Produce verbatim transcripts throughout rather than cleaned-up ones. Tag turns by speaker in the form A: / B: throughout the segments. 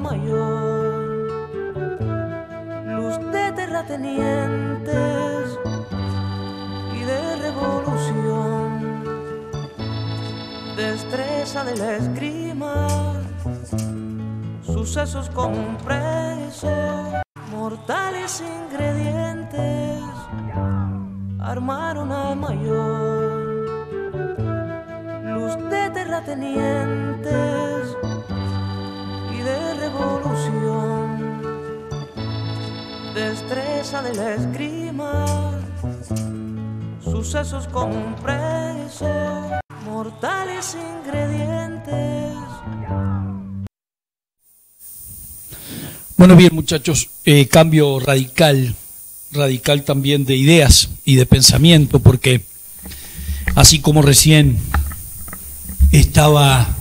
A: mayor, luz de terratenientes y de revolución, destreza de la esgrima, sucesos como un preso, mortales ingredientes armaron al mayor, luz de terratenientes y de revolución, destreza de la esgrima, sucesos como un preso, mortales ingredientes.
B: Bueno, bien, muchachos, eh, cambio radical, radical también de ideas y de pensamiento, porque así como recién estaba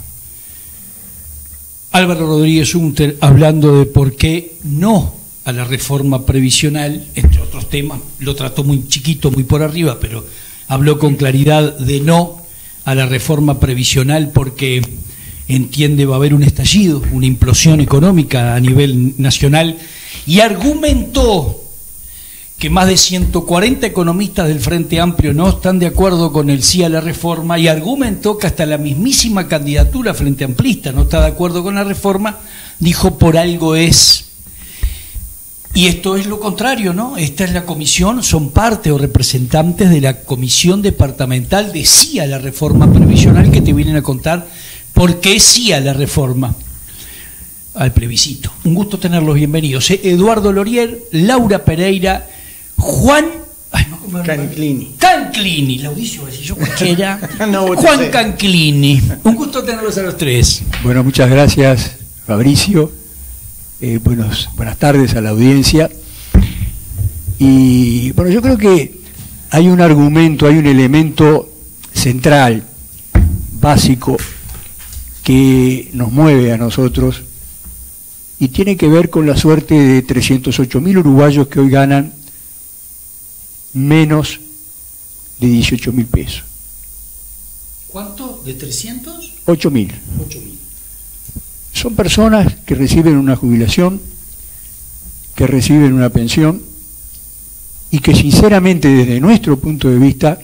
B: Álvaro Rodríguez Unter hablando de por qué no a la reforma previsional, entre otros temas, lo trató muy chiquito, muy por arriba, pero habló con claridad de no a la reforma previsional porque entiende va a haber un estallido, una implosión económica a nivel nacional, y argumentó que más de ciento cuarenta economistas del Frente Amplio no están de acuerdo con el sí a la reforma, y argumentó que hasta la mismísima candidatura Frente Amplista no está de acuerdo con la reforma, dijo por algo es. Y esto es lo contrario, ¿no? Esta es la comisión, son parte o representantes de la comisión departamental de sí a la reforma previsional, que te vienen a contar por qué sí a la reforma, al plebiscito. Un gusto tenerlos bienvenidos. ¿eh? Eduardo Lorier, Laura Pereira, Juan ay, no,
C: Canclini.
B: Canclini, Laudicio, si yo cualquiera.
C: no,
B: Juan Canclini. Un gusto tenerlos a los tres.
C: Bueno, muchas gracias, Fabricio. Eh, buenos, buenas tardes a la audiencia. Y bueno, yo creo que hay un argumento, hay un elemento central, básico, que nos mueve a nosotros y tiene que ver con la suerte de trescientos ocho mil uruguayos que hoy ganan menos de dieciocho mil pesos.
B: ¿Cuánto? ¿De trescientos?
C: ocho mil.
B: ocho mil.
C: Son personas que reciben una jubilación, que reciben una pensión y que sinceramente desde nuestro punto de vista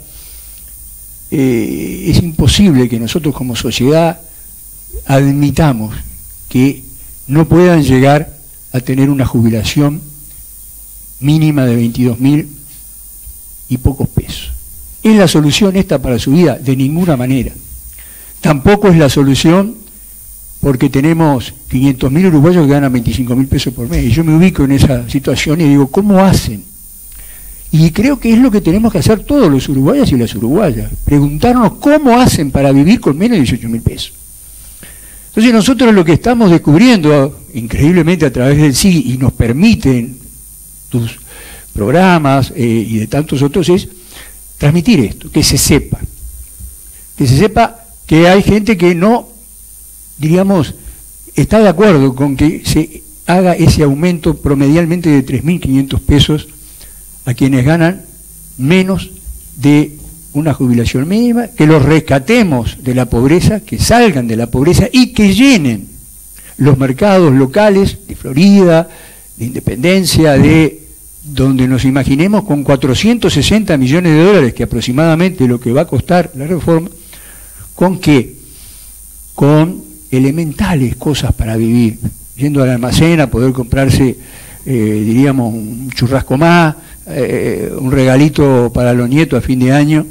C: eh, es imposible que nosotros como sociedad admitamos que no puedan llegar a tener una jubilación mínima de veintidós mil y pocos pesos. ¿Es la solución esta para su vida? De ninguna manera. Tampoco es la solución porque tenemos quinientos mil uruguayos que ganan veinticinco mil pesos por mes. Y yo me ubico en esa situación y digo, ¿cómo hacen? Y creo que es lo que tenemos que hacer todos los uruguayos y las uruguayas. Preguntarnos cómo hacen para vivir con menos de dieciocho mil pesos. Entonces nosotros lo que estamos descubriendo, increíblemente a través del sí, y nos permiten tus programas eh, y de tantos otros, es transmitir esto, que se sepa. Que se sepa que hay gente que no, diríamos, está de acuerdo con que se haga ese aumento promedialmente de tres mil quinientos pesos a quienes ganan menos de una jubilación mínima, que los rescatemos de la pobreza, que salgan de la pobreza y que llenen los mercados locales de Florida, de Independencia, de donde nos imaginemos, con cuatrocientos sesenta millones de dólares, que aproximadamente es lo que va a costar la reforma. ¿Con qué? Con elementales cosas para vivir, yendo al almacén a poder comprarse, eh, diríamos, un churrasco más, eh, un regalito para los nietos a fin de año,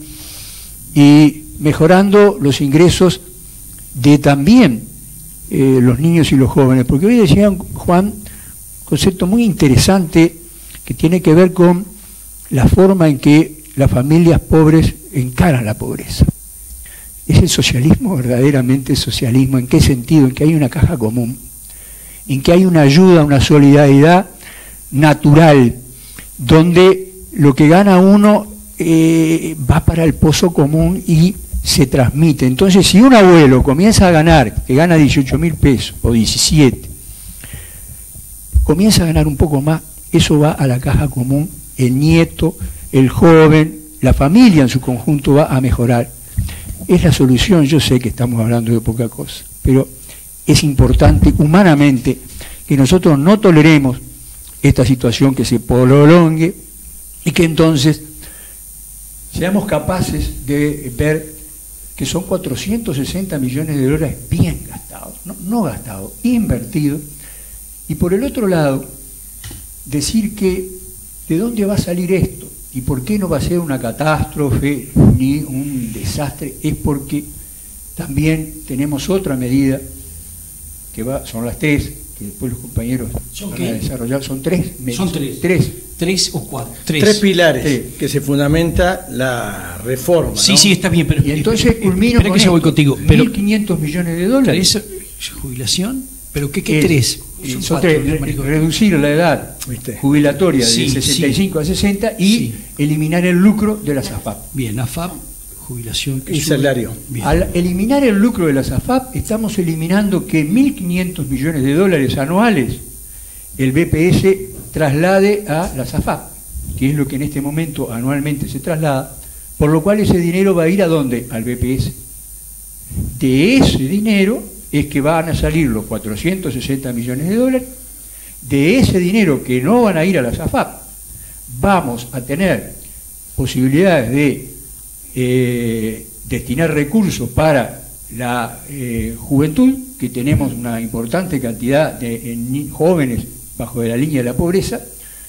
C: y mejorando los ingresos de también eh, los niños y los jóvenes, porque hoy decía Juan un concepto muy interesante que tiene que ver con la forma en que las familias pobres encaran la pobreza. ¿Es el socialismo verdaderamente socialismo? ¿En qué sentido? En que hay una caja común, en que hay una ayuda, una solidaridad natural, donde lo que gana uno eh, va para el pozo común y se transmite. Entonces, si un abuelo comienza a ganar, que gana dieciocho mil pesos o diecisiete, comienza a ganar un poco más, eso va a la caja común, el nieto, el joven, la familia en su conjunto va a mejorar. Es la solución. Yo sé que estamos hablando de poca cosa, pero es importante humanamente que nosotros no toleremos esta situación que se prolongue y que entonces seamos capaces de ver que son cuatrocientos sesenta millones de dólares bien gastados, no, no gastados, invertidos. Y por el otro lado, decir que de dónde va a salir esto y por qué no va a ser una catástrofe ni un desastre, es porque también tenemos otra medida que va, son las tres, que después los compañeros
B: ¿Son
C: van
B: qué?
C: a desarrollar, son tres.
B: Son tres.
C: Tres.
B: Tres o cuatro. Tres,
D: Tres pilares
C: Tres.
D: que se fundamenta la reforma.
B: Sí,
D: ¿no?
B: sí, está bien, pero
C: Y entonces
B: espera,
C: culmino
B: espera
C: con
B: que ya voy
C: esto,
B: contigo. Pero
C: mil quinientos millones de dólares.
B: ¿tres jubilación? ¿Pero qué, qué
C: Es-
B: tres?
C: eh,
B: Son
C: son
B: cuatro,
C: tres, re-
B: maricón.
C: reducir la edad
D: ¿Viste?
C: jubilatoria
B: Sí,
C: de sesenta y cinco
B: sí.
C: a sesenta y
B: Sí.
C: eliminar el lucro de las A F A P.
B: Bien, A F A P, jubilación que
D: Y
B: sube.
D: salario.
B: Bien.
C: Al eliminar el lucro de las A F A P, estamos eliminando que mil quinientos millones de dólares anuales el B P S traslade a las A F A P, que es lo que en este momento anualmente se traslada, por lo cual ese dinero va a ir ¿a dónde? Al B P S. De ese dinero es que van a salir los cuatrocientos sesenta millones de dólares. De ese dinero que no van a ir a las A F A P, vamos a tener posibilidades de eh, destinar recursos para la eh, juventud, que tenemos una importante cantidad de eh, jóvenes bajo de la línea de la pobreza,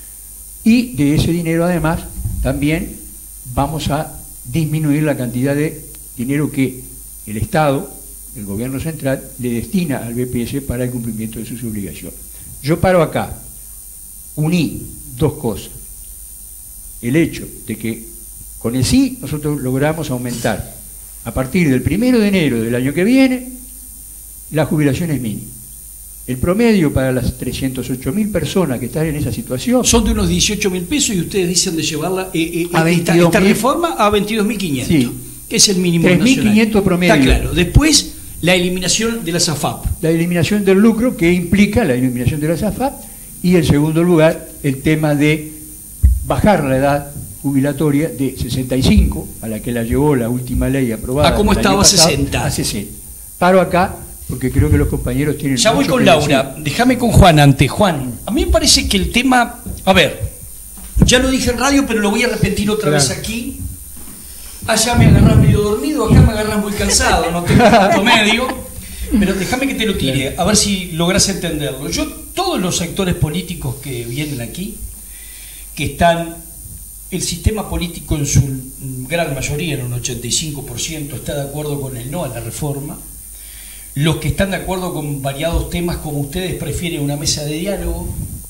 C: y de ese dinero además también vamos a disminuir la cantidad de dinero que el Estado, el gobierno central, le destina al B P S para el cumplimiento de sus obligaciones. Yo paro acá, uní dos cosas. El hecho de que con el sí nosotros logramos aumentar a partir del primero de enero del año que viene las jubilaciones mínimas. El promedio para las trescientas ocho mil personas que están en esa situación
B: Son de unos dieciocho mil pesos y ustedes dicen de llevarla eh, eh,
C: A
B: esta,
C: veintidós
B: esta
C: mil.
B: reforma a veintidós mil quinientos,
C: Sí.
B: que es el mínimo
C: tres mil
B: nacional.
C: quinientos promedio.
B: Está claro. Después, la eliminación de las A F A P.
C: la eliminación del lucro, que implica la eliminación de las A F A P, y en segundo lugar el tema de bajar la edad jubilatoria de sesenta y cinco, a la que la llevó la última ley aprobada
B: ¿A cómo
C: el año
B: estaba?
C: pasado,
B: sesenta.
C: a sesenta. Paro acá porque creo que los compañeros tienen
B: Ya voy
C: mucho
B: con
C: que
B: Laura,
C: decir.
B: déjame con Juan antes. Juan, a mí me parece que el tema, a ver, ya lo dije en radio, pero lo voy a repetir otra
D: Claro.
B: vez aquí. Allá me agarrás medio dormido, acá me agarrás muy cansado, no tengo punto medio, pero déjame que te lo tire, a ver si lográs entenderlo. Yo, todos los sectores políticos que vienen aquí, que están, el sistema político en su gran mayoría, en un ochenta y cinco por ciento, está de acuerdo con el no a la reforma. Los que están de acuerdo con variados temas, como ustedes, prefieren una mesa de diálogo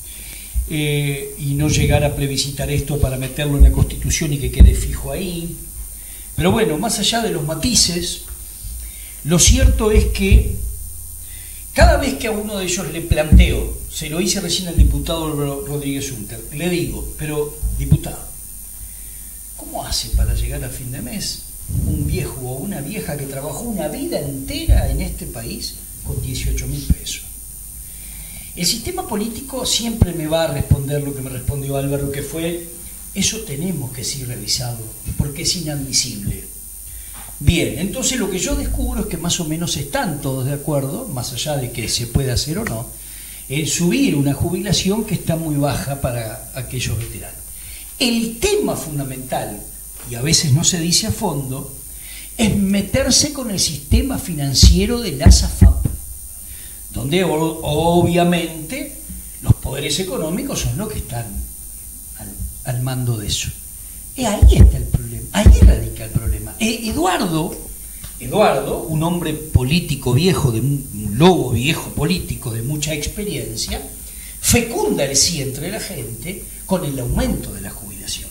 B: eh, y no llegar a plebiscitar esto para meterlo en la Constitución y que quede fijo ahí. Pero bueno, más allá de los matices, lo cierto es que cada vez que a uno de ellos le planteo, se lo hice recién al diputado Rodríguez Unter, le digo, pero diputado, ¿cómo hace para llegar a fin de mes un viejo o una vieja que trabajó una vida entera en este país con dieciocho mil pesos? El sistema político siempre me va a responder lo que me respondió Álvaro, que fue, eso tenemos que ser revisado, porque es inadmisible. Bien, entonces lo que yo descubro es que más o menos están todos de acuerdo, más allá de que se pueda hacer o no, en subir una jubilación que está muy baja para aquellos veteranos. El tema fundamental, y a veces no se dice a fondo, es meterse con el sistema financiero de las A F A P, donde obviamente los poderes económicos son los que están al, al mando de eso. Y ahí está el problema, ahí radica el problema. Eh, Eduardo, Eduardo, un hombre político viejo, de un lobo viejo político de mucha experiencia, fecunda el sí entre la gente con el aumento de la jubilación.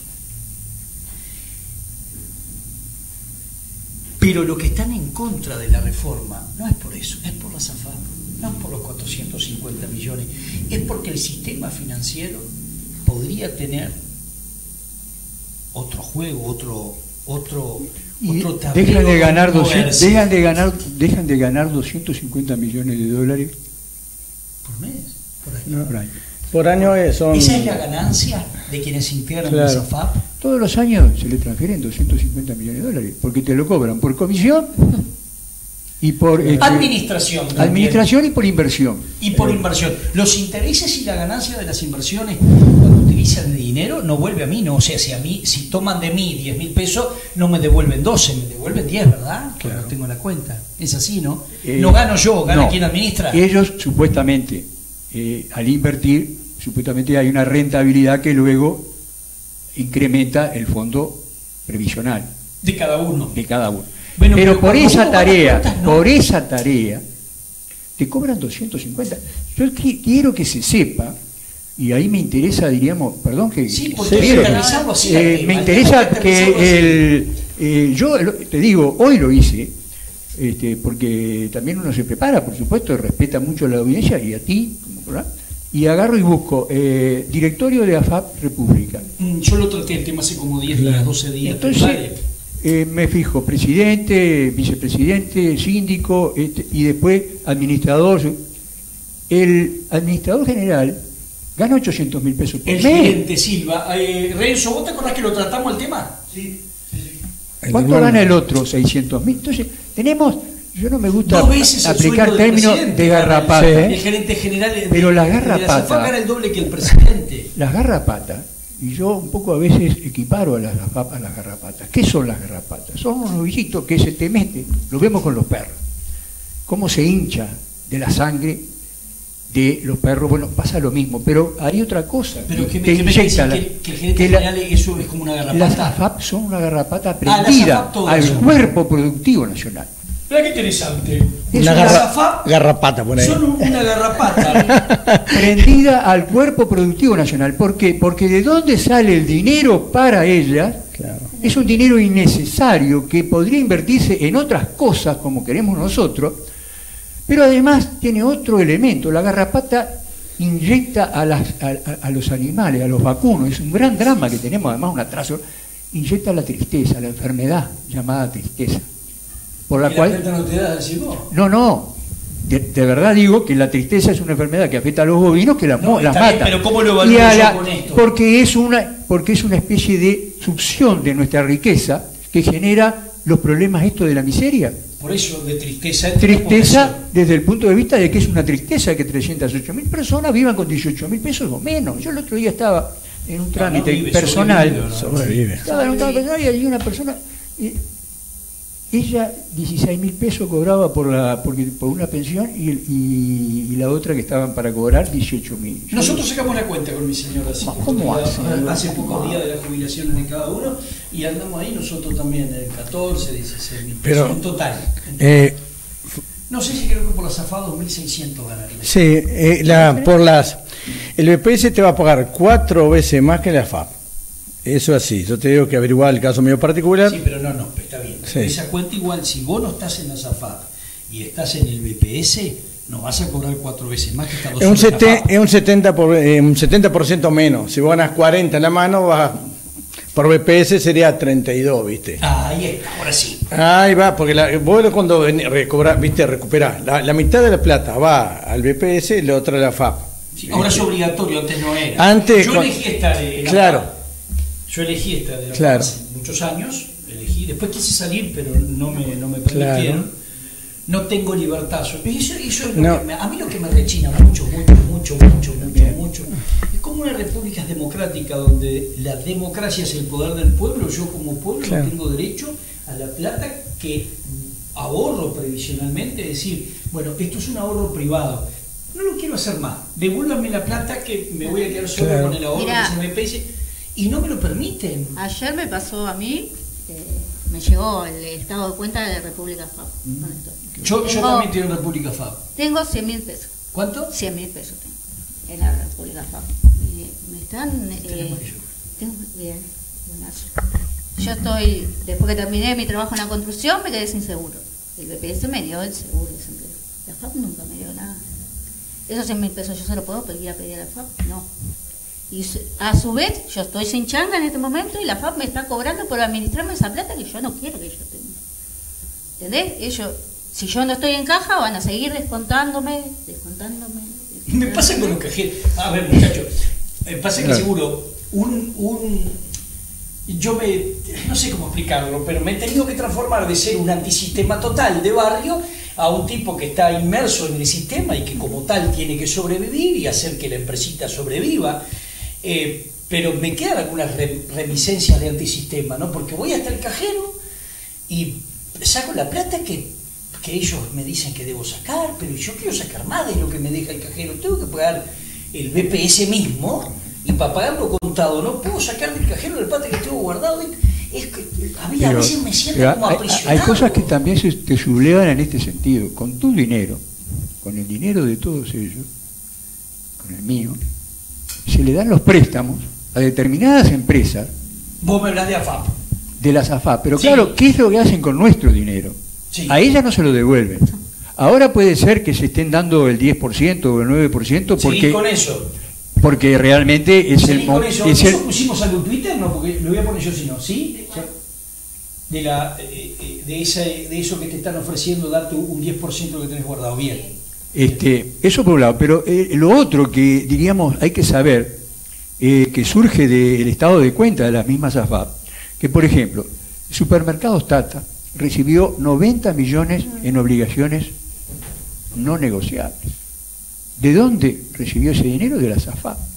B: Pero lo que están en contra de la reforma no es por eso, es por las A F A P, no es por los cuatrocientos cincuenta millones, es porque el sistema financiero podría tener otro juego, otro otro
C: Y
B: otro tablero
C: dejan de ganar
B: con
C: doscientos,
B: moverse.
C: dejan de ganar dejan de ganar doscientos cincuenta millones de dólares
B: por mes, por ahí.
C: por año.
D: Por año es- son...
B: Esa es la ganancia de quienes integran
D: Claro.
B: las A F A P.
C: Todos los años se le transfieren doscientos cincuenta millones de dólares, porque te lo cobran por comisión y por este,
B: Administración. también.
C: administración y por inversión.
B: Y por inversión. Los intereses y la ganancia de las inversiones, cuando utilizan el dinero, no vuelve a mí, ¿no? O sea, si a mí, si toman de mí diez mil pesos, no me devuelven doce, me devuelven diez, ¿verdad? Claro. Tengo la cuenta. Es así, ¿no?
C: Eh,
B: no gano yo, gana
C: no.
B: quien administra.
C: Ellos, supuestamente, eh, al invertir, supuestamente hay una rentabilidad que luego incrementa el fondo previsional.
B: De cada uno.
C: De cada uno.
B: Bueno,
C: pero,
B: pero
C: por
B: cuando
C: esa
B: uno va a las
C: tarea,
B: cuentas, no.
C: por esa tarea, te cobran doscientos cincuenta. Yo qui- quiero que se sepa, y ahí me interesa, diríamos, perdón que...
B: Sí, porque
C: que-
B: hay que analizarlo así,
C: eh,
B: el
C: me
B: tema,
C: interesa
B: hay que aterrizarlo así.
C: que el... eh, yo lo- te digo, hoy lo hice, este, porque también uno se prepara, por supuesto, respeta mucho a la audiencia y a ti, ¿verdad? Y agarro y busco eh, directorio de A F A P República.
B: Mm, Yo lo traté el tema hace como diez días, doce días. pero
C: Entonces,
B: vale.
C: eh, me fijo, presidente, vicepresidente, síndico, este, y después administrador. El administrador general gana ochocientos mil pesos por
B: El
C: mes.
B: gerente Silva. Eh, Renzo, ¿vos te acordás que lo tratamos el tema? Sí.
C: ¿Cuánto gana el otro? seiscientos mil. Entonces, tenemos, yo no me gusta
B: Dos veces el
C: aplicar
B: sueldo del
C: términos
B: presidente,
C: de
B: gana el-
C: garrapata.
B: El gerente general de,
C: Pero la
B: de
C: garrapata-
B: SAFAP gana el doble que el presidente.
C: Las garrapatas, y yo un poco a veces equiparo a las, a las garrapatas. ¿Qué son las garrapatas? Son unos bichitos que se te meten, lo vemos con los perros. Cómo se hincha de la sangre de los perros. Bueno, pasa lo mismo, pero hay otra cosa.
B: Pero que me,
C: te
B: que me
C: inyecta
B: decís
C: la-
B: que, que el gerente
C: que la-
B: general eso es como una
C: Las
B: garrapata.
C: A F A P son una garrapata
B: Ah, las
C: prendida
B: A F A P todas
C: al
B: son.
C: cuerpo productivo nacional.
B: Mira qué interesante.
C: Es
D: Una
C: una
B: Las
D: garra-
B: AFAP
D: garrapata por ahí.
B: son un- una garrapata.
C: prendida al cuerpo productivo nacional. ¿Por qué? Porque de dónde sale el dinero para ellas
D: Claro.
C: es un dinero innecesario que podría invertirse en otras cosas como queremos nosotros, pero además tiene otro elemento. La garrapata inyecta a, las, a, a- a los animales, a los vacunos. Es un gran drama que tenemos, además un atraso. Inyecta la tristeza, la enfermedad llamada tristeza. Por la
B: Y
C: cual...
B: gente no te da, decís vos.
C: No, no. De, de verdad digo que la tristeza es una enfermedad que afecta a los bovinos que las,
B: No,
C: mo- las
B: está bien,
C: mata.
B: pero ¿cómo lo evalúo
C: Y a
B: yo
C: la-
B: con esto?
C: Porque es una porque es una especie de succión de nuestra riqueza que genera los problemas esto de la miseria.
B: Por eso, de tristeza. entre la
C: Tristeza
B: población.
C: desde el punto de vista de que es una tristeza que trescientas ocho mil personas vivan con dieciocho mil pesos o menos. Yo el otro día estaba en un trámite
B: vive,
C: personal.
B: sobrevive, ¿no?
D: Sobrevive.
C: Estaba en un trámite personal y había una persona. eh, ella dieciséis mil pesos cobraba por la porque, por una pensión y, el- y, y la otra que estaban para cobrar dieciocho mil.
B: Nosotros sacamos la cuenta con mi señora así,
C: ¿Cómo
B: porque
C: hace?
B: hace pocos días de la jubilación de cada uno y andamos ahí nosotros también en catorce, dieciséis mil pesos
D: Pero,
B: en total.
D: Eh,
B: No sé si creo que por la zafada dos mil seiscientos ganaría.
D: sí, eh, la, por las, el B P S te va a pagar cuatro veces más que la A F A P. Eso así, yo te digo que averiguar el caso medio particular.
B: Sí, pero no, no, está bien.
D: Sí.
B: Esa cuenta igual, si vos no estás en la zafada y estás en el B P S, no vas a cobrar cuatro veces más que estás dos
D: Es un,
B: soles en la
D: sete-
B: FAP.
D: es un setenta por, eh, un setenta por ciento menos. Si vos ganas cuarenta en la mano, vas, por B P S sería treinta y dos, ¿viste?
B: Ah, ahí está, ahora sí.
D: Ahí va, porque la, vos cuando ven- recobrar, viste, recuperás, la, la mitad de la plata va al B P S y la otra a la A F A P.
B: Sí, ahora es obligatorio, antes no era.
D: Antes,
B: Yo
D: con-
B: elegí esta de la
D: Claro.
B: FAP. Yo elegí esta de la
D: Claro.
B: FAP hace muchos años, elegí, después quise salir, pero no me, no me permitieron.
D: Claro.
B: No tengo libertad. Eso, eso es lo
D: No.
B: que me- a mí lo que me rechina mucho, mucho, mucho, mucho, mucho, mucho. Es como una república democrática donde la democracia es el poder del pueblo. Yo como pueblo
D: Claro.
B: tengo derecho a la plata que ahorro previsionalmente. Es decir, bueno, esto es un ahorro privado. No lo quiero hacer más. Devuélvame la plata que me voy a quedar solo
D: Claro.
B: con el ahorro
E: Mirá.
B: que se me pese. Y no me lo permiten.
E: Ayer me pasó a mí, eh, me llegó el estado de cuenta de la República F A P. con esto.
B: Yo, yo
E: Tengo-
B: también tengo República F A P.
E: Tengo cien mil pesos.
B: ¿Cuánto?
E: cien mil pesos tengo en la República F A P. Y me están... Eh,
B: Tenemos que yo.
E: tengo, bien, buenazo. Yo estoy, después que terminé mi trabajo en la construcción, me quedé sin seguro. El B P S me dio el seguro de desempleo. La F A P nunca me dio nada. Esos cien mil pesos yo se los puedo pedir a pedir a la F A P, no. Y se- a su vez, yo estoy sin changa en este momento y la F A P me está cobrando por administrarme esa plata que yo no quiero que ellos tengan. ¿Entendés? Ellos, si yo no estoy en caja, van a seguir descontándome, descontándome.
B: Me pasa con los cajeros. A ver, muchachos, me pasa que
C: Claro.
B: seguro un, un. Yo me. No sé cómo explicarlo, pero me he tenido que transformar de ser un antisistema total de barrio a un tipo que está inmerso en el sistema y que como tal tiene que sobrevivir y hacer que la empresita sobreviva. Eh, pero me quedan algunas reminiscencias de antisistema, ¿no? Porque voy hasta el cajero y saco la plata que, que ellos me dicen que debo sacar, pero yo quiero sacar más de lo que me deja el cajero. Tengo que pagar el B P S mismo, y para pagarlo contado no puedo sacar del cajero el plata que tengo guardado. Es que a, mí,
C: pero,
B: a veces me siento como
C: hay,
B: aprisionado.
C: hay cosas que también se te sublevan en este sentido. Con tu dinero, con el dinero de todos ellos, con el mío, se le dan los préstamos a determinadas empresas.
B: Vos me hablas de A F A P.
C: De las A F A P. Pero
B: Sí.
C: claro, ¿qué es lo que hacen con nuestro dinero?
B: Sí.
C: A ellas no se lo devuelven. Ahora puede ser que se estén dando el diez por ciento o el nueve por ciento porque,
B: Seguí con eso.
C: porque realmente es
B: Seguí
C: el...
B: con eso.
C: Es
B: ¿Eso
C: el
B: pusimos algo en Twitter? No, porque lo voy a poner yo si no. ¿Sí? De, la, eh, de, esa, de eso que te están ofreciendo, darte un diez por ciento que tenés guardado. Bien.
C: este, eso por un lado. Pero eh, lo otro que diríamos hay que saber, eh, que surge del estado de cuenta de las mismas A F A P, que por ejemplo, Supermercados Tata recibió noventa millones en obligaciones no negociables. ¿De dónde recibió ese dinero? De las A F A P.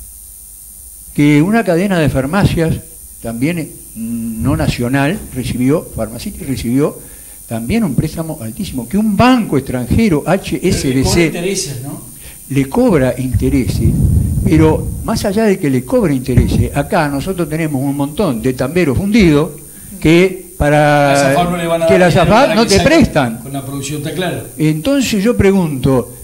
C: Que una cadena de farmacias, también no nacional, recibió, Farmacity recibió también un préstamo altísimo. Que un banco extranjero, H S B C,
B: intereses, ¿no?
C: le cobra intereses, pero más allá de que le cobre intereses, acá nosotros tenemos un montón de tamberos fundidos que para
B: Las A F A P no le van a
C: que
B: dar
C: las
B: dinero
C: A F A P
B: para
C: no
B: que
C: te
B: saquen
C: prestan.
B: Con la producción, está claro.
C: Entonces yo pregunto,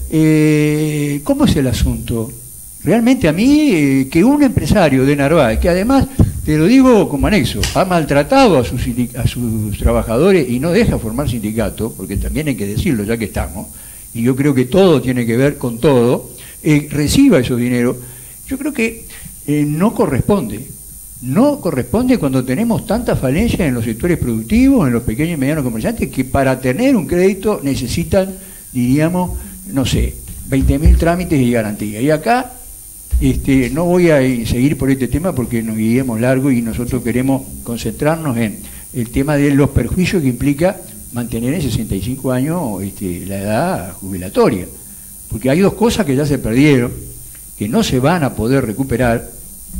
C: eh, ¿cómo es el asunto? Realmente a mí, eh, que un empresario de Narváez, que además, te lo digo como anexo, ha maltratado a sus, a sus trabajadores y no deja formar sindicato, porque también hay que decirlo ya que estamos, y yo creo que todo tiene que ver con todo, eh, reciba esos dineros, yo creo que eh, no corresponde. No corresponde cuando tenemos tantas falencias en los sectores productivos, en los pequeños y medianos comerciantes, que para tener un crédito necesitan, diríamos, no sé, veinte mil trámites y garantía. Y acá este, no voy a seguir por este tema porque nos guiemos largo y nosotros queremos concentrarnos en el tema de los perjuicios que implica mantener en sesenta y cinco años este, la edad jubilatoria. Porque hay dos cosas que ya se perdieron, que no se van a poder recuperar.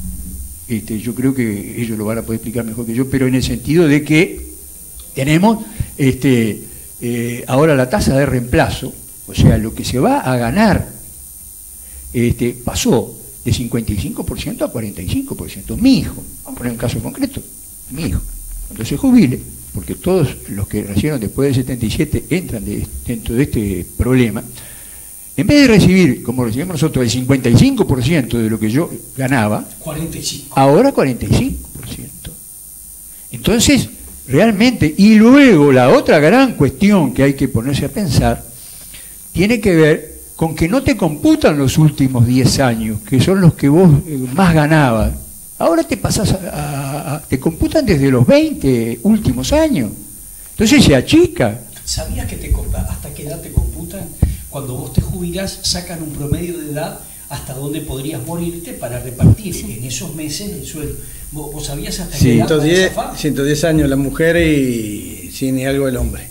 C: Este, yo creo que ellos lo van a poder explicar mejor que yo, pero en el sentido de que tenemos este, eh, ahora la tasa de reemplazo, o sea, lo que se va a ganar, este, pasó de cincuenta y cinco por ciento a cuarenta y cinco por ciento. Mi hijo, vamos a poner un caso concreto, mi hijo, cuando se jubile, porque todos los que nacieron después del setenta y siete entran de, dentro de este problema, en vez de recibir, como recibimos nosotros, el cincuenta y cinco por ciento de lo que yo ganaba,
B: cuarenta y cinco.
C: ahora cuarenta y cinco por ciento. Entonces, realmente, y luego la otra gran cuestión que hay que ponerse a pensar, tiene que ver con que no te computan los últimos diez años, que son los que vos más ganabas. Ahora te pasás a, a, a, te computan desde los veinte últimos años. Entonces se achica.
B: ¿Sabías que te hasta qué edad te computan? Cuando vos te jubilás, sacan un promedio de edad hasta donde podrías morirte para repartir en esos meses el sueldo. ¿Vos, vos sabías hasta qué edad
D: ciento diez,
B: podés zafar?
D: ciento diez años la mujer y cien y algo el hombre.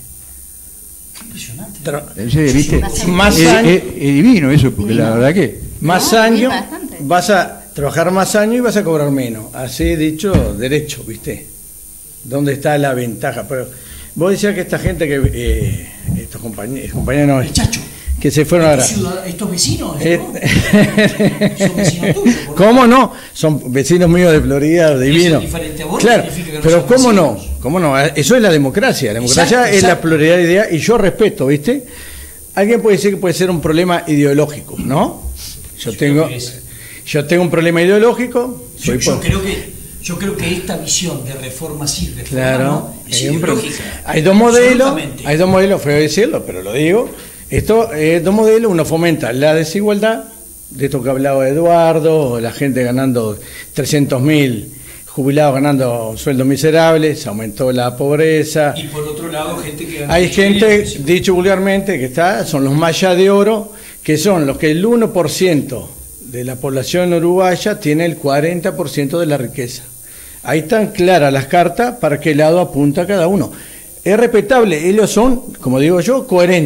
B: Qué impresionante.
D: Tra-
C: Entonces, ¿viste?
D: Más
C: es,
D: años-
C: es- es divino eso, porque la verdad que...
D: Más
E: No,
D: años,
E: sí, bastante.
D: vas a trabajar más años y vas a cobrar menos. Así dicho, derecho, ¿viste? ¿Dónde está la ventaja? Pero vos decías que esta gente que... Eh, estos compañeros, compañeros no,
B: El Chacho.
D: que se fueron ahora.
B: Estos, ciudad- estos vecinos, ¿no?
D: Eh,
B: Son vecinos tuyos. ¿por qué?
D: ¿Cómo no? Son vecinos míos de Florida, divinos.
B: diferente a vos,
D: Claro,
B: significa que no
D: pero
B: son
D: ¿cómo no?
B: vecinos.
D: ¿Cómo no? Eso es la democracia. La democracia
B: Exacto,
D: es la
B: exacto.
D: pluralidad de ideas y yo respeto, ¿viste? Alguien puede decir que puede ser un problema ideológico, ¿no? Yo
B: Yo
D: tengo,
B: creo que es-
D: yo tengo un problema ideológico.
B: Yo,
D: Soy
B: yo
D: por-
B: creo que yo creo que esta visión de reforma sí, reforma
D: Claro,
B: no, es
D: hay un pro-
B: ideológica.
D: hay dos modelos,
B: Absolutamente.
D: hay dos modelos, feo decirlo, pero lo digo. Esto es dos modelos, uno fomenta la desigualdad, de esto que hablaba Eduardo, la gente ganando trescientos mil, jubilados ganando sueldos miserables, aumentó la pobreza.
B: Y por otro lado, gente que gana
D: Hay
B: mucho
D: gente,
B: dinero, sí.
D: dicho vulgarmente, que está, son los mayas de oro, que son los que el uno por ciento de la población uruguaya tiene el cuarenta por ciento de la riqueza. Ahí están claras las cartas para qué lado apunta cada uno. Es respetable, ellos son, como digo yo, coherentes,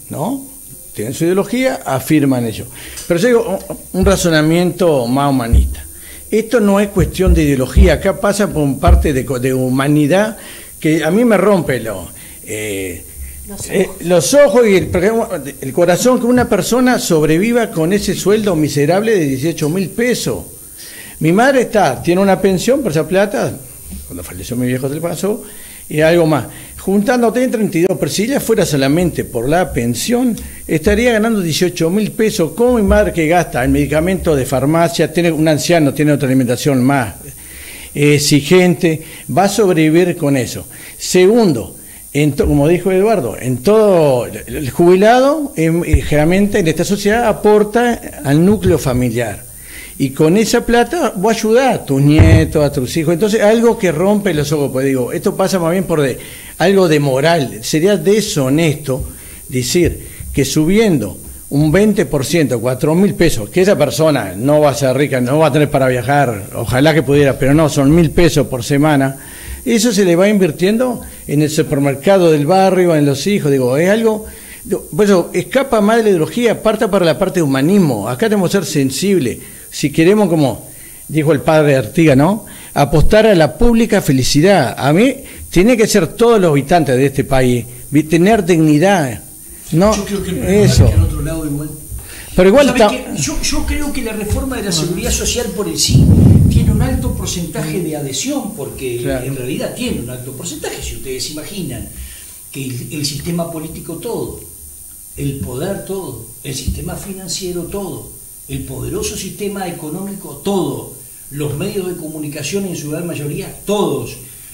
D: ¿no? Tienen su ideología, afirman ello. Pero yo digo, un razonamiento más humanista. Esto no es cuestión de ideología, acá pasa por parte de, de humanidad que a mí me rompe lo, eh, los, ojos. Eh, los ojos y el, el corazón, que una persona sobreviva con ese sueldo miserable de dieciocho mil pesos. Mi madre está, tiene una pensión por esa plata, cuando falleció mi viejo se le pasó, y algo más. Juntándote en treinta y dos, pero si ella fuera solamente por la pensión, estaría ganando dieciocho mil pesos. Como mi madre, que gasta en medicamentos de farmacia, tiene un anciano, tiene otra alimentación más eh, exigente, va a sobrevivir con eso. Segundo, en to, como dijo Eduardo, en todo el jubilado, eh, generalmente en esta sociedad aporta al núcleo familiar. Y con esa plata vos ayudás a tus nietos, a tus hijos. Entonces, algo que rompe los ojos, pues digo, esto pasa más bien por de, algo de moral. Sería deshonesto decir que subiendo un veinte por ciento, cuatro mil pesos, que esa persona no va a ser rica, no va a tener para viajar, ojalá que pudiera, pero no, son mil pesos por semana, eso se le va invirtiendo en el supermercado del barrio, en los hijos. Digo, es algo... Por eso, escapa más de la ideología, aparta para la parte de humanismo. Acá tenemos que ser sensibles. Si queremos, como dijo el padre Artiga, ¿no?, apostar a la pública felicidad. A mí, tiene que ser todos los habitantes de este país, tener dignidad. No,
B: yo creo que no,
D: eso.
B: Que al otro lado igual.
D: Pero igual está...
B: que yo, yo creo que la reforma de la seguridad social por el sí tiene un alto porcentaje de adhesión, porque claro, en realidad tiene un alto porcentaje. Si ustedes imaginan que el, el sistema político todo, el poder todo, el sistema financiero todo, el poderoso sistema económico todo, los medios de comunicación en su gran mayoría todos,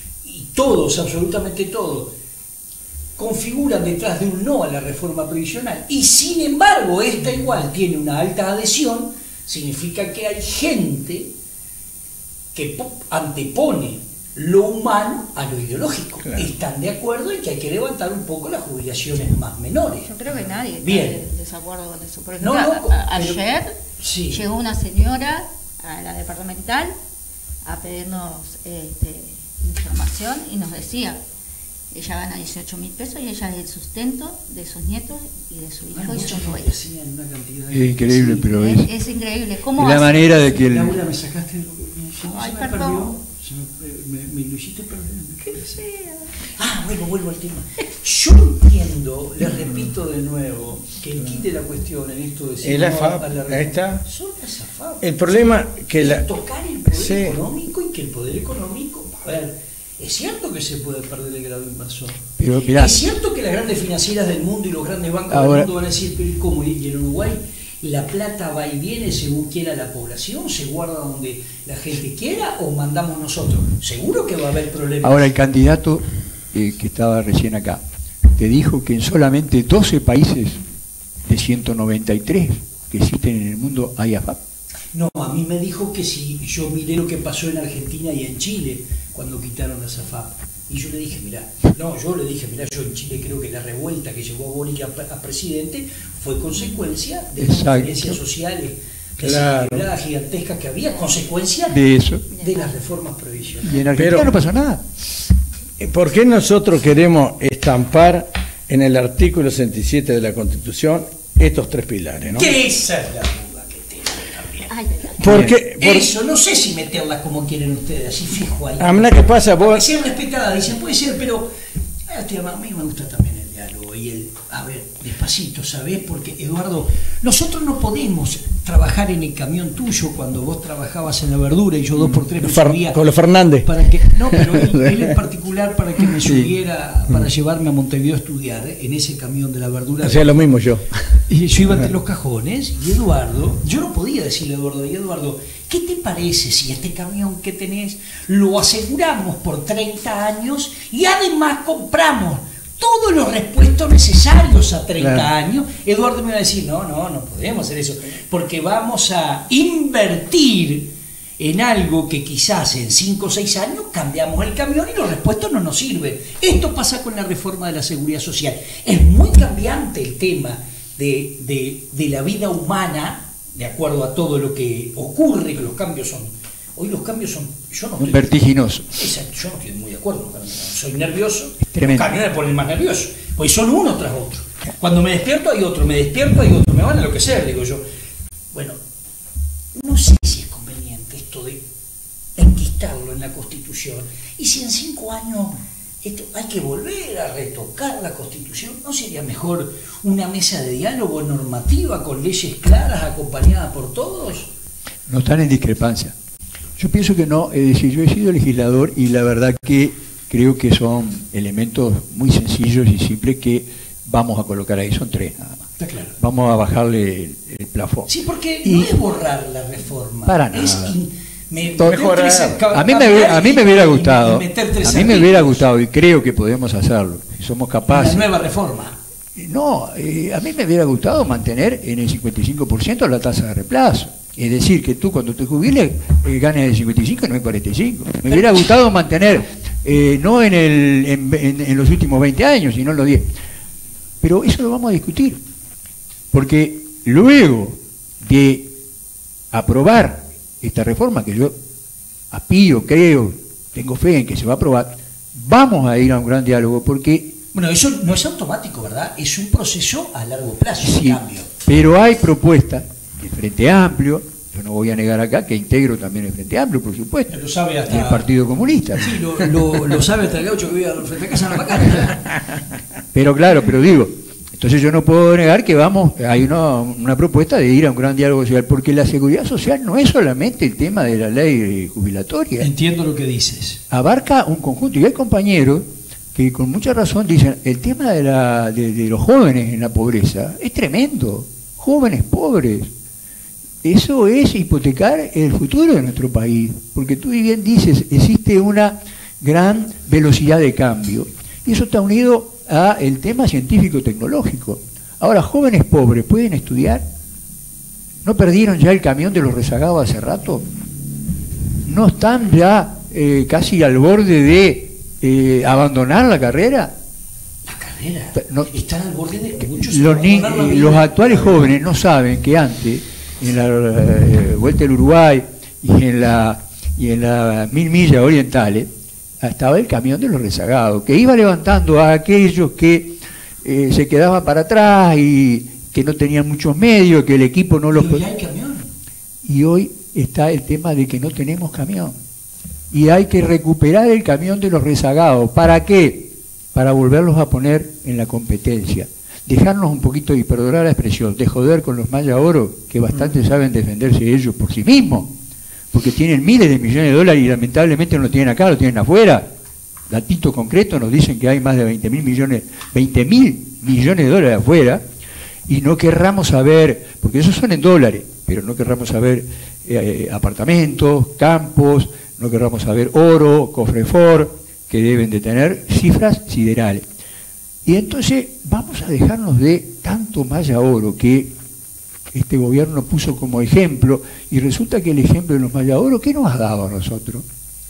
B: y todos, absolutamente todos, configuran detrás de un no a la reforma previsional, y sin embargo esta igual tiene una alta adhesión, significa que hay gente que antepone lo humano a lo ideológico. Claro. Están de acuerdo en que hay que levantar un poco las jubilaciones más menores.
E: Yo creo que nadie
B: Bien.
E: está de desacuerdo con eso. Por ejemplo,
B: no, no,
E: a, a, ayer
B: pero, sí.
E: llegó una señora a la departamental a pedirnos este, información y nos decía, ella gana dieciocho mil pesos y ella es el sustento de sus nietos y de su hijo. Bueno, y sus nueros.
C: Es increíble, sí, pero es,
E: es, es increíble. ¿Cómo
C: la manera de que el...
B: Laura, me sacaste, me,
E: Ay,
B: se me
E: perdón.
B: perdió. Me, me, me lo hiciste perder. ¿Qué sea? Ah, bueno, vuelvo al tema. Yo entiendo, les repito de nuevo, que el kit de la cuestión en esto de
D: el A F A P, ahí está.
B: Son las A F A P.
D: El problema que la...
B: tocar el poder
D: sí.
B: económico, y que el poder económico, a ver, es cierto que se puede perder el grado inversor.
C: Pero, mirá,
B: es cierto que las grandes financieras del mundo y los grandes bancos
C: ahora,
B: del mundo van a decir, pero ¿cómo? Y en Uruguay la plata va y viene según quiera la población, se guarda donde la gente quiera, o mandamos nosotros. Seguro que va a haber problemas.
C: Ahora el candidato eh, que estaba recién acá te dijo que en solamente doce países de ciento noventa y tres que existen en el mundo hay A F A P.
B: No, a mí me dijo que si yo miré lo que pasó en Argentina y en Chile cuando quitaron las A F A P. Y yo le dije, mirá, no, yo le dije, mirá, yo en Chile creo que la revuelta que llevó a Boric a, a presidente fue consecuencia de las diferencias sociales, de
D: claro,
B: esas gigantescas que había, consecuencia
C: de eso,
B: de las reformas previsionales.
C: Y en Argentina
D: Pero,
C: no pasó nada.
D: ¿por qué nosotros queremos estampar en el artículo sesenta y siete de la Constitución estos tres pilares, ¿no?
B: Que esa es la duda que tengo también.
E: Ay, ay, ay.
D: Porque, por...
B: Eso, no sé si meterlas como quieren ustedes, así fijo ahí.
D: A mí, ¿qué pasa?
B: Que
D: Vos...
B: sean respetadas, dicen, puede ser, pero a mí me gusta también el diálogo y el, a ver, despacito, ¿sabés? Porque, Eduardo, nosotros no podemos trabajar en el camión tuyo cuando vos trabajabas en la verdura y yo dos por tres me
D: Fer...
B: subía...
D: Con los Fernández.
B: Para que, no, pero él, él en particular para que me subiera, sí, para llevarme a Montevideo a estudiar, ¿eh? En ese camión de la verdura.
D: Hacía lo mismo yo.
B: Y yo iba entre los cajones y Eduardo, yo no podía decirle a Eduardo, y Eduardo, ¿qué te parece si este camión que tenés lo aseguramos por treinta años y además compramos todos los repuestos necesarios a treinta claro. años? Eduardo me iba a decir, no, no, no podemos hacer eso, porque vamos a invertir en algo que quizás en cinco o seis años cambiamos el camión y los repuestos no nos sirven. Esto pasa con la reforma de la seguridad social. Es muy cambiante el tema de, de, de la vida humana, de acuerdo a todo lo que ocurre, que los cambios son... Hoy los cambios son... Yo no estoy,
C: vertiginoso.
B: Exacto, yo no estoy muy de acuerdo. Soy nervioso,
C: Tremendo.
B: Los cambios me ponen más nervioso. Hoy son uno tras otro. Cuando me despierto hay otro, me despierto hay otro, me van a enloquecer, digo yo. Bueno, no sé si es conveniente esto de enquistarlo en la Constitución. Y si en cinco años esto, hay que volver a retocar la Constitución, ¿no sería mejor una mesa de diálogo normativa con leyes claras acompañadas por todos?
C: No están en discrepancia. Yo pienso que no, es decir, yo he sido legislador y la verdad que creo que son elementos muy sencillos y simples que vamos a colocar ahí, son tres nada más.
B: Está claro.
C: Vamos a bajarle el, el plafón.
B: Sí, porque
C: y,
B: no es borrar la reforma.
C: Para nada.
B: Es in, me,
D: Mejorar.
C: A mí me, a mí me hubiera gustado,
B: y, y
C: a mí me hubiera gustado y creo que podemos hacerlo, si somos capaces.
B: La nueva reforma.
C: No, eh, a mí me hubiera gustado mantener en el cincuenta y cinco por ciento la tasa de reemplazo. Es decir, que tú cuando te jubiles eh, ganes el cincuenta y cinco y no el cuarenta y cinco. Me hubiera gustado mantener, eh, no en, el, en, en, en los últimos veinte años, sino en los diez. Pero eso lo vamos a discutir. Porque luego de aprobar esta reforma, que yo aspiro, creo, tengo fe en que se va a aprobar, vamos a ir a un gran diálogo porque...
B: Bueno, eso no es automático, ¿verdad? Es un proceso a largo plazo,
C: sí,
B: un cambio.
C: Pero hay propuestas del Frente Amplio, yo no voy a negar acá que integro también el Frente Amplio, por supuesto,
B: lo sabe hasta...
C: y el Partido Comunista.
B: Sí, lo, lo, lo sabe hasta el gaucho que vive al frente de casa en la macana.
C: Pero claro, pero digo, entonces yo no puedo negar que vamos, hay una, una propuesta de ir a un gran diálogo social, porque la seguridad social no es solamente el tema de la ley jubilatoria.
B: Entiendo lo que dices.
C: Abarca un conjunto, y hay compañeros que con mucha razón dicen, el tema de, la, de, de los jóvenes en la pobreza es tremendo, jóvenes pobres. Eso es hipotecar el futuro de nuestro país, porque tú bien dices, existe una gran velocidad de cambio, y eso está unido a el tema científico-tecnológico. Ahora, jóvenes pobres, ¿pueden estudiar? ¿No perdieron ya el camión de los rezagados hace rato? ¿No están ya eh, casi al borde de eh, abandonar la carrera?
B: ¿La carrera?
C: No,
B: están al borde de que muchos
C: los, ni, los actuales jóvenes no saben que antes, en la eh, Vuelta del Uruguay y en la, y en la Mil Millas Orientales, estaba el camión de los rezagados, que iba levantando a aquellos que eh, se quedaban para atrás y que no tenían muchos medios, que el equipo no los...
B: Pero ya hay camión.
C: Y hoy está el tema de que no tenemos camión. Y hay que recuperar el camión de los rezagados. ¿Para qué? Para volverlos a poner en la competencia. Dejarnos un poquito, y perdonar la expresión, de joder con los Maya Oro, que bastante saben defenderse ellos por sí mismos, porque tienen miles de millones de dólares y lamentablemente no lo tienen acá, lo tienen afuera. Datito concreto nos dicen que hay más de veinte mil millones, veinte mil millones de dólares afuera, y no querramos saber, porque esos son en dólares, pero no querramos saber eh, apartamentos, campos, no querramos saber oro, cofrefor, que deben de tener cifras siderales. Y entonces vamos a dejarnos de tanto Maya Oro que este gobierno puso como ejemplo, y resulta que el ejemplo de los Maya Oro, ¿qué nos ha dado a nosotros?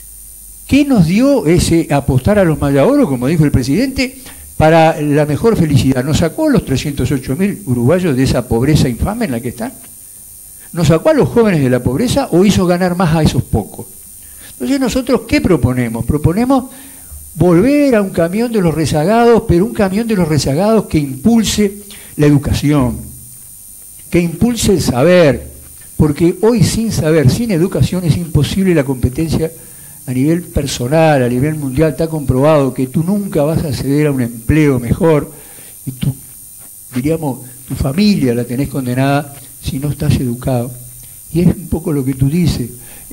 C: ¿Qué nos dio ese apostar a los Maya Oro, como dijo el presidente, para la mejor felicidad? ¿Nos sacó a los trescientos ocho mil uruguayos de esa pobreza infame en la que están? ¿Nos sacó a los jóvenes de la pobreza o hizo ganar más a esos pocos? Entonces nosotros, ¿qué proponemos? Proponemos volver a un camión de los rezagados, pero un camión de los rezagados que impulse la educación, que impulse el saber, porque hoy sin saber, sin educación es imposible la competencia a nivel personal, a nivel mundial. Está comprobado que tú nunca vas a acceder a un empleo mejor y tú, diríamos, tu familia la tenés condenada si no estás educado. Y es un poco lo que tú dices.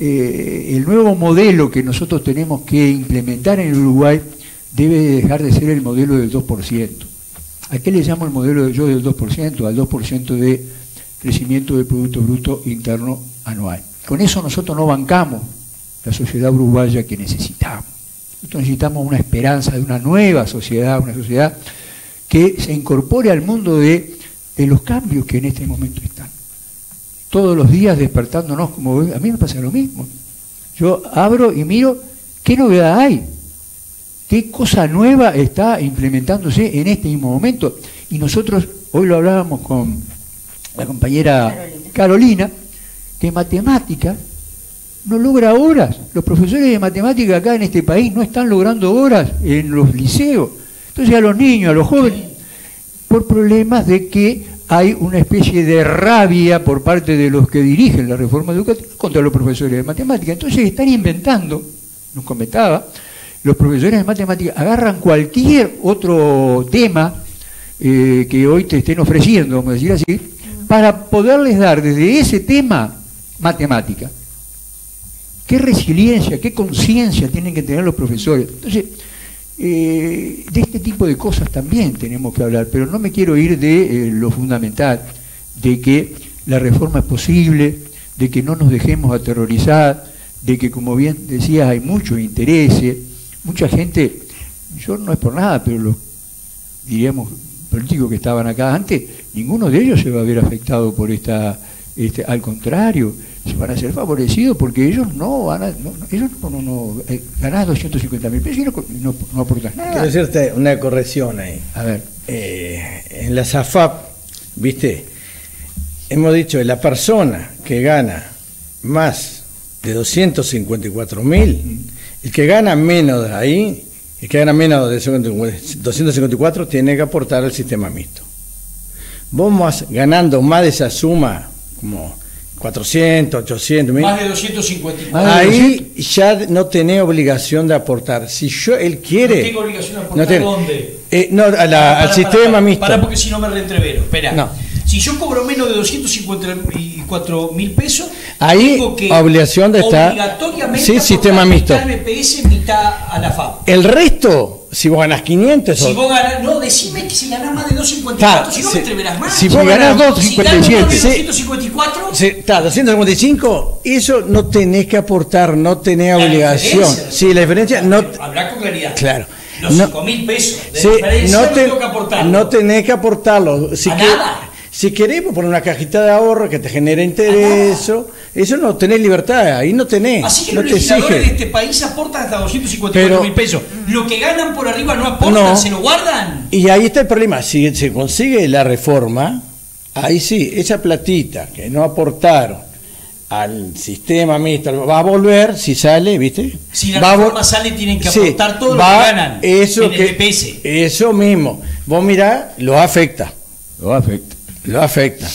C: Eh, el nuevo modelo que nosotros tenemos que implementar en el Uruguay debe dejar de ser el modelo del dos por ciento. ¿A qué le llamo el modelo de yo del dos por ciento? Al dos por ciento de crecimiento del Producto Bruto Interno Anual. Con eso nosotros no bancamos la sociedad uruguaya que necesitamos. Nosotros necesitamos una esperanza de una nueva sociedad, una sociedad que se incorpore al mundo de, de los cambios que en este momento están. Todos los días despertándonos, como a mí me pasa lo mismo. Yo abro y miro qué novedad hay, qué cosa nueva está implementándose en este mismo momento. Y nosotros, hoy lo hablábamos con la compañera Carolina, Carolina que matemática no logra horas. Los profesores de matemática acá en este país no están logrando horas en los liceos. Entonces a los niños, a los jóvenes, por problemas de que hay una especie de rabia por parte de los que dirigen la reforma educativa contra los profesores de matemáticas. Entonces están inventando, nos comentaba, los profesores de matemáticas agarran cualquier otro tema eh, que hoy te estén ofreciendo, vamos a decir así, para poderles dar desde ese tema matemática. Qué resiliencia, qué conciencia tienen que tener los profesores. Entonces, eh, de este tipo de cosas también tenemos que hablar, pero no me quiero ir de eh, lo fundamental, de que la reforma es posible, de que no nos dejemos aterrorizar, de que, como bien decías, hay mucho interés, mucha gente, yo no es por nada, pero los, diríamos, políticos que estaban acá antes, ninguno de ellos se va a ver afectado por esta, este, al contrario, se van a ser favorecidos porque ellos no van a, no, ellos no, no, no eh, ganás doscientos cincuenta mil pesos y no, no, no aportas nada.
D: Quiero hacerte una corrección ahí.
C: A ver.
D: Eh, en la S A F A P, viste, hemos dicho que la persona que gana más de doscientos cincuenta y cuatro mil, el que gana menos de ahí, el que gana menos de doscientos cincuenta y cuatro tiene que aportar al sistema mixto. Vos vas ganando más de esa suma, como cuatrocientos, ochocientos mil.
B: Más de doscientos cincuenta y cuatro.
D: Ahí ya no tenés obligación de aportar. Si yo él quiere.
B: No tengo obligación de aportar.
D: No tiene,
B: ¿dónde?
D: Eh, no, a la,
B: Para,
D: al
B: para,
D: sistema
B: para,
D: mixto.
B: Para, porque si no me reentrevero. Espera.
D: No.
B: Si yo cobro menos de doscientos cincuenta y cuatro mil pesos,
D: ahí
B: tengo que
D: obligación de estar.
B: Obligatoriamente
D: Sí, sistema mixto.
B: mitad al B P S, mitad a la F A P.
D: El resto, si vos ganás quinientos.
B: Si
D: o...
B: vos ganás, no, decime que si ganás más de doscientos cincuenta y cuatro, si no me entreverás más.
D: Si
C: vos
D: vos
C: ganás
D: ganás
C: doscientos cincuenta y siete.
B: Si ganás más de doscientos cincuenta y cuatro,
D: Sí, está, doscientos cincuenta y cinco, eso no tenés que aportar, no tenés
B: la
D: obligación.
B: diferencia.
D: Sí, la diferencia no.
B: Hablar con claridad.
D: Claro.
B: Los
D: No-
B: cinco mil pesos de
D: Sí,
B: diferencia
D: no,
B: no
D: te-
B: tengo que aportarlo.
D: no tenés que aportarlo. Si
B: ¿A
D: que-
B: nada?
D: Si queremos poner una cajita de ahorro que te genere interés, eso, eso no tenés libertad, ahí no tenés.
B: Así que
D: no
B: los
D: te
B: legisladores de
D: exige.
B: este país aportan hasta doscientos cincuenta y cuatro mil
D: Pero-
B: pesos. Lo que ganan por arriba no aportan,
D: No.
B: se lo guardan.
D: Y ahí está el problema, si se consigue la reforma, ahí sí, esa platita que no aportaron al sistema mixto va a volver, si sale, ¿viste?
B: Si la
D: Va a vol-
B: reforma sale, tienen que
D: Sí,
B: aportar todo lo
D: va-
B: que ganan
D: eso
B: en el
D: que,
B: B P S.
D: Eso mismo. Vos mirá, lo afecta.
C: Lo afecta.
D: Lo afecta.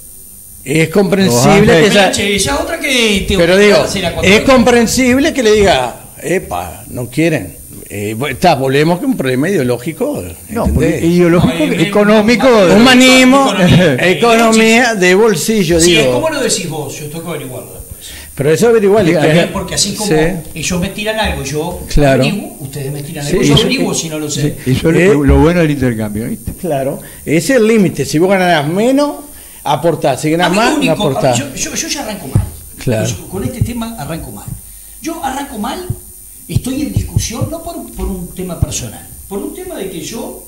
D: Es comprensible
C: Lo
D: que
B: Mira,
D: esa,
B: che, esa otra que te
D: pero
B: obliga
D: digo,
B: a hacer a
D: es
B: control.
D: comprensible que le diga, epa, no quieren. Eh, bueno, está, volvemos con un problema ideológico.
C: No,
D: ¿entendés?
C: porque ideológico,
B: No, eh,
C: económico.
B: eh,
D: Humanismo,
B: Economía.
D: economía de bolsillo,
B: Sí,
D: digo.
B: ¿cómo lo decís vos? Yo tengo que averiguarlo después.
D: Pero eso averiguar.
C: Sí, acá-
B: Porque así como
D: Sí.
B: ellos me tiran algo, yo
D: Claro.
B: averiguo, ustedes me tiran
C: Sí,
B: algo, yo
C: eso-
B: averiguo si no lo sé.
C: Sí, eso es
D: Eh,
C: lo, lo bueno del intercambio, ¿viste?
D: Claro, ese es el límite. Si vos ganarás menos, aportás. Si
B: A
D: ganás
B: mí lo
D: más, no
B: único-
D: aportás.
B: yo, yo, yo ya arranco mal.
D: Claro.
B: Yo con este tema arranco mal. Yo arranco mal, estoy en discusión, no por, por un tema personal, por un tema de que yo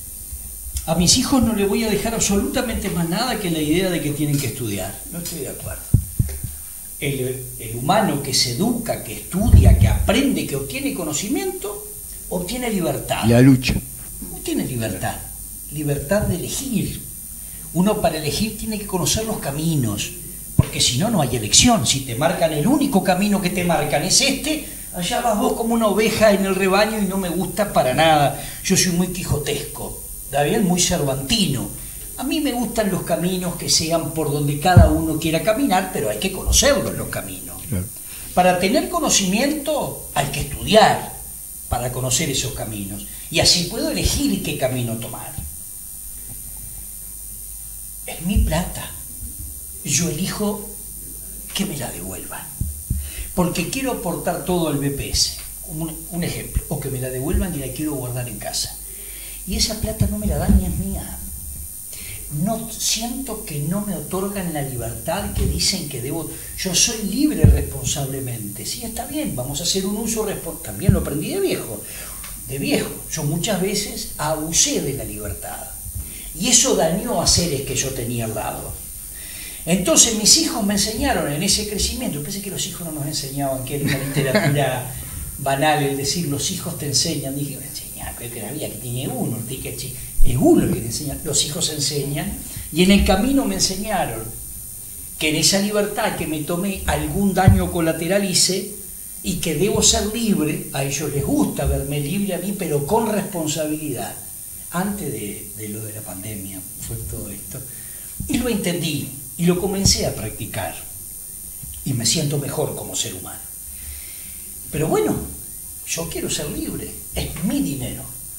B: a mis hijos no les voy a dejar absolutamente más nada que la idea de que tienen que estudiar. No estoy de acuerdo. El, el humano que se educa, que estudia, que aprende, que obtiene conocimiento, obtiene libertad.
C: La lucha.
B: No tiene libertad, libertad de elegir. Uno para elegir tiene que conocer los caminos, porque si no, no hay elección. Si te marcan el único camino que te marcan es este, allá vas vos como una oveja en el rebaño y no me gusta para nada. Yo soy muy quijotesco, ¿está bien? Muy cervantino. A mí me gustan los caminos que sean por donde cada uno quiera caminar, pero hay que conocerlos los caminos.
C: Claro.
B: Para tener conocimiento hay que estudiar para conocer esos caminos y así puedo elegir qué camino tomar. Es mi plata, yo elijo que me la devuelvan, porque quiero aportar todo al B P S, un, un ejemplo, o que me la devuelvan y la quiero guardar en casa. Y esa plata no me la dan ni es mía. No siento que no me otorgan la libertad que dicen que debo. Yo soy libre responsablemente. Sí, está bien, vamos a hacer un uso responsable. También lo aprendí de viejo. De viejo. Yo muchas veces abusé de la libertad. Y eso dañó a seres que yo tenía al lado. Entonces mis hijos me enseñaron en ese crecimiento. Pensé que los hijos no nos enseñaban, que era una literatura banal el decir los hijos te enseñan. Dije, me enseñan, creo que la vida que tiene uno, el ticket, es uno el que te enseña, los hijos enseñan, y en el camino me enseñaron que en esa libertad que me tomé algún daño colateral hice y que debo ser libre. A ellos les gusta verme libre, a mí, pero con responsabilidad. antes de, de lo de la pandemia, fue todo esto, y lo entendí, y lo comencé a practicar, y me siento mejor como ser humano. Pero bueno, yo quiero ser libre, es mi dinero,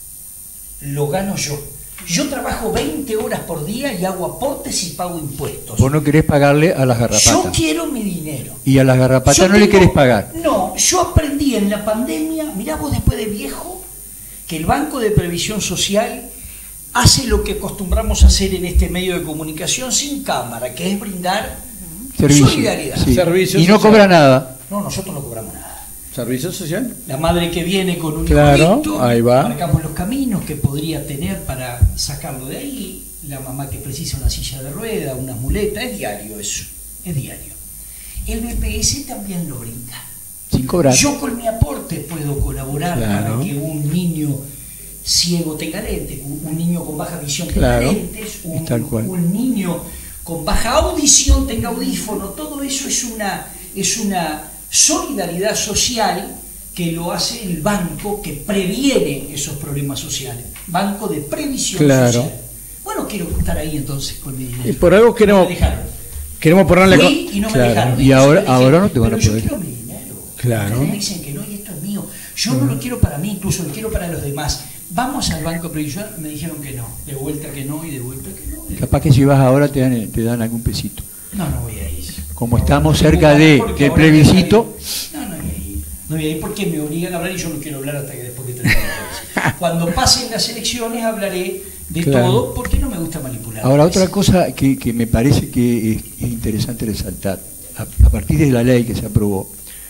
B: lo gano yo. Yo trabajo veinte horas por día y hago aportes y pago impuestos.
C: Vos no querés pagarle a las garrapatas.
B: Yo quiero mi dinero.
C: Y a las garrapatas
B: Yo
C: no le
B: tengo-
C: querés pagar.
B: No, yo aprendí en la pandemia, mirá vos después de viejo, que el Banco de Previsión Social hace lo que acostumbramos a hacer en este medio de comunicación sin cámara, que es brindar
C: Servicio.
B: solidaridad.
C: Sí.
D: Servicio
C: Y no
D: social.
C: cobra nada.
B: No, nosotros no cobramos nada.
D: ¿Servicio social?
B: La madre que viene con un
D: Claro,
B: hijito,
D: ahí va.
B: marcamos los caminos que podría tener para sacarlo de ahí, la mamá que precisa una silla de rueda, unas muletas, es diario eso, es diario. El B P S también lo brinda.
C: Sin cobrar.
B: Yo con mi aporte puedo colaborar
D: Claro.
B: para que un niño ciego tenga lentes, un un niño con baja visión tenga
D: Claro,
B: lentes, un,
C: es tal cual.
B: un niño con baja audición tenga audífono. Todo eso es una, es una solidaridad social que lo hace el banco que previene esos problemas sociales. Banco de Previsión
D: Claro.
B: Social. Bueno, quiero estar ahí entonces con mi dinero.
D: Y por algo
B: No
D: queremos,
B: me dejaron.
D: queremos ponerle...
B: Fui
D: con-
B: y no me
D: Claro.
B: dejaron.
C: Y ahora-
B: Entonces yo
C: ahora no te van a
B: pero yo
C: poder.
B: quiero mi dinero.
D: Claro.
B: Ustedes me dicen que no y esto es mío. Yo no lo quiero para mí, incluso lo quiero para los demás. Vamos al Banco Previsional, me dijeron que no. De vuelta que no y de vuelta que no.
C: Capaz que si vas ahora te dan, te dan algún pesito.
B: No, no voy a ir.
C: Como
B: No,
C: estamos
B: no,
C: cerca de-
B: porque
C: del
B: ahora
C: plebiscito.
B: No, no voy a ir. No voy a ir porque me obligan a hablar y yo no quiero hablar hasta que después que termine. Cuando pasen las elecciones hablaré de
D: Claro.
B: todo porque no me gusta manipular.
C: Ahora, otra cosa que, que me parece que es, es interesante resaltar, a, a partir de la ley que se aprobó,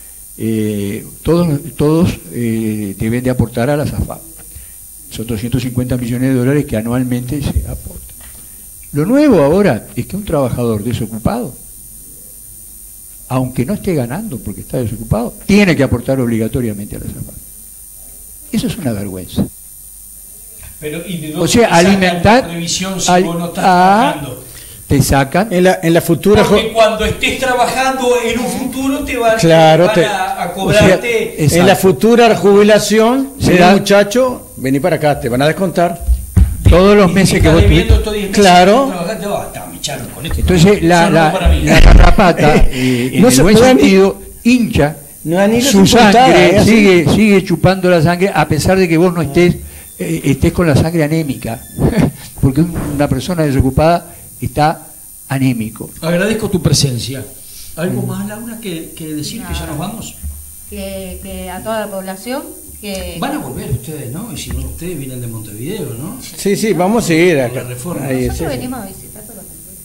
C: eh, todos, todos eh, deben de aportar a la SAFAP. Son doscientos cincuenta millones de dólares que anualmente se aportan. Lo nuevo ahora es que un trabajador desocupado, aunque no esté ganando porque está desocupado, tiene que aportar obligatoriamente a la SAFAP. Eso es una vergüenza.
B: Pero, ¿y de
C: O
B: dónde
C: sea,
B: te sacan
C: alimentar...
B: la previsión si
C: al-
B: vos no estás
C: ah,
B: trabajando?
C: te sacan...
D: En la, en la futura... jo-
B: Porque cuando estés trabajando en un futuro te van,
D: Claro,
B: te van
D: te-
B: a, a cobrarte.
C: o sea,
D: En la futura jubilación,
C: Se
D: mira,
C: da-
D: muchacho, vení para acá, te van a descontar.
C: todos los
B: y
C: meses que
B: estás
C: vos
B: debiendo
C: tuviste.
B: estos diez meses
D: Claro.
B: que trabajaste, oh, está, me echaron con esto.
C: Entonces la,
B: Eso no
C: la,
B: es para mí.
C: la garrapata, eh, en
D: No
C: el
D: se
C: buen
D: puede ni-
C: sentido, hincha
D: No dan ni la
C: su
D: diputada,
C: sangre,
D: ¿eh? Así.
C: sigue, sigue chupando la sangre a pesar de que vos no estés, eh, estés con la sangre anémica. Porque una persona desocupada está anémico.
B: Agradezco tu presencia. ¿Algo más, Laura, que, que decir que ya nos vamos?
E: Que, que a toda la población que
B: Van a volver ustedes, ¿no? Y si no, ustedes vienen de Montevideo, ¿no?
D: Sí, sí, vamos a seguir acá.
B: La reforma.
D: Ahí,
E: nosotros
D: sí, sí.
E: venimos a visitar todos los países.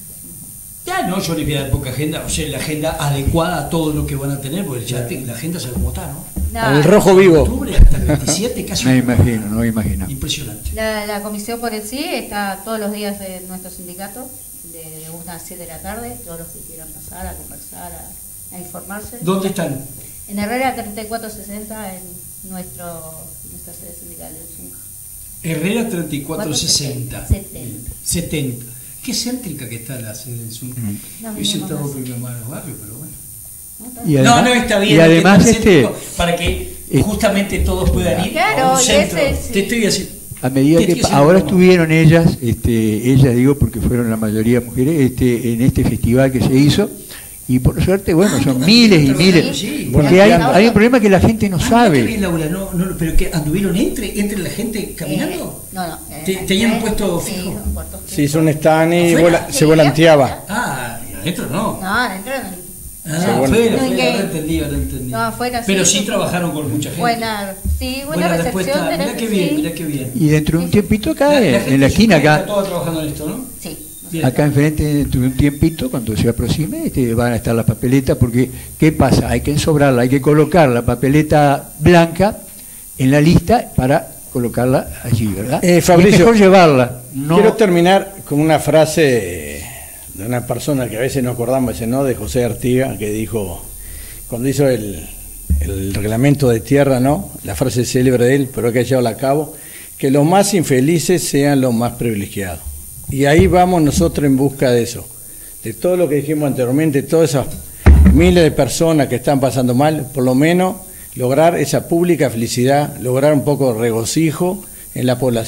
B: Ya no, yo les voy a dar poca agenda, o sea, la agenda adecuada a todo lo que van a tener, porque ya te- la agenda sabe cómo está, ¿no?
E: No,
D: El rojo vivo.
B: Octubre hasta el veintisiete, casi.
C: Me
B: un-
C: imagino, no me imagino.
B: Impresionante.
E: La, la comisión por el sí está todos los días en nuestro sindicato, de una a siete de la tarde, todos los que quieran pasar a conversar, a, a informarse.
B: ¿Dónde están?
E: En Herrera treinta y cuatro sesenta, en nuestro, nuestra sede sindical del cinco.
B: Herrera treinta y cuatro sesenta.
E: setenta.
B: setenta. Qué céntrica que está la sede del Zoom.
E: No,
B: Yo hice
E: no,
B: todo
E: no,
B: por mi hermano barrio, pero bueno.
E: ¿No? Está
C: Y
E: bien.
C: además-
B: no, no, está bien.
C: y además
B: que tan
C: este-
B: céntrico, para que
C: eh,
B: justamente todos puedan ir
E: Claro,
B: a un
E: y
B: centro.
E: ese sí.
B: Te estoy haciendo.
C: A medida
B: te
C: que
B: estoy
C: pa-
B: haciendo
C: ahora
B: como-
C: estuvieron ellas, este, ellas digo porque fueron la mayoría mujeres, este, en este festival que se hizo, y por suerte, bueno,
B: Ah,
C: son
B: tú
C: miles y
B: también
C: miles,
B: trabajaste, sí.
C: porque hay,
E: Bueno,
C: hay un problema que la gente no
B: Ah, está bien,
C: sabe.
B: Laura, no, no, pero que anduvieron entre, entre la gente caminando.
E: Eh, no, no. eh,
B: ¿Te- tenían un
E: eh,
B: puesto
E: sí,
B: fijo?
E: un puesto
D: Se
E: fijo.
D: hizo un stand y
B: Afuera.
D: vola- se
E: Sí,
D: volanteaba.
B: Ah, y adentro no.
E: No, adentro no.
B: Ah,
D: Sí, bueno.
B: afuera,
E: No,
B: afuera,
E: ¿y qué?
B: ahora entendí, ahora entendí.
E: No, afuera
B: Pero
E: sí,
B: sí
E: sí.
B: trabajaron con mucha gente.
E: Buena, sí, buena,
B: Buena
E: recepción.
B: respuesta.
E: de la-
B: Mirá qué bien,
E: sí.
B: mirá qué bien.
C: Y dentro de un tiempito acá,
B: La- la
C: en,
B: gente
C: en la esquina
B: está
C: acá,
B: toda trabajando en esto, ¿no?
E: Sí.
B: Bien.
C: acá enfrente, dentro de un tiempito, cuando se aproxime, este, van a estar las papeletas, porque ¿qué pasa? Hay que ensobrarla, hay que colocar la papeleta blanca en la lista para colocarla allí, ¿verdad?
D: Eh,
C: Y es
D: Fabricio,
C: mejor llevarla. No,
D: Quiero terminar con una frase de una persona que a veces no acordamos, ese no, de José Artiga, que dijo, cuando hizo el, el reglamento de tierra, ¿no? La frase célebre de él, pero hay que llevarla a cabo, que los más infelices sean los más privilegiados. Y ahí vamos nosotros en busca de eso, de todo lo que dijimos anteriormente, todas esas miles de personas que están pasando mal, por lo menos lograr esa pública felicidad, lograr un poco de regocijo en la población.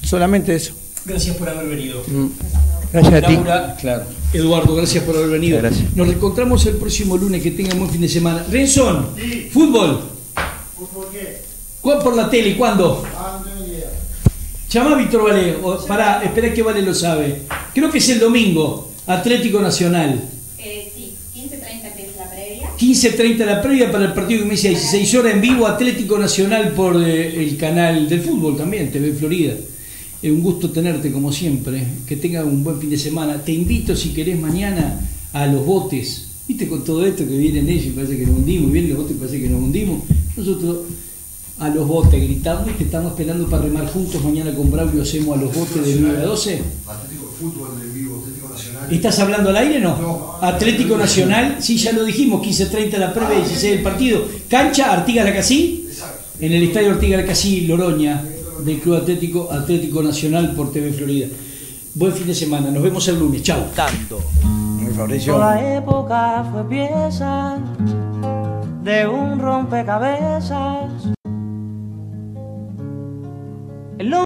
D: Solamente eso.
B: Gracias por haber venido.
D: Mm.
C: Gracias a ti.
B: Laura,
D: Claro.
B: Eduardo, gracias por haber venido.
C: Gracias.
B: Nos reencontramos el próximo lunes, que tengan buen fin de semana. Renson, fútbol.
F: ¿Fútbol qué?
B: ¿Cuál por la tele? ¿Cuándo?
F: Ah, no tengo idea.
B: Llama a Víctor Vale. O, pará, espera que Vale lo sabe. Creo que es el domingo. Atlético Nacional.
G: Eh, sí, quince treinta empieza la previa.
B: quince treinta la previa para el partido que me dice dieciséis horas en vivo. Atlético Nacional por eh, el canal del fútbol también, T V Florida. Es un gusto tenerte como siempre. Que tengas un buen fin de semana. Te invito, si querés, mañana a los botes. Viste, con todo esto que vienen ellos, parece que nos hundimos. Vienen los botes, parece que nos hundimos. Nosotros a los botes gritamos y te estamos esperando para remar juntos. Mañana con Braulio hacemos a los botes de nueve a doce.
F: Atlético Fútbol de vivo, Atlético Nacional.
B: ¿Estás hablando al aire no?
F: No.
B: Atlético Nacional, sí, ya lo dijimos, quince treinta la previa, dieciséis el partido. Cancha, Artigas Lacasí,
F: Exacto.
B: en el estadio Artigas Lacasí, Loroña, del Club Atlético Atlético Nacional por T V Florida. Buen fin de semana, nos vemos el lunes, chao.
D: Muy Fabricio.
A: Toda época fue pieza de un rompecabezas. El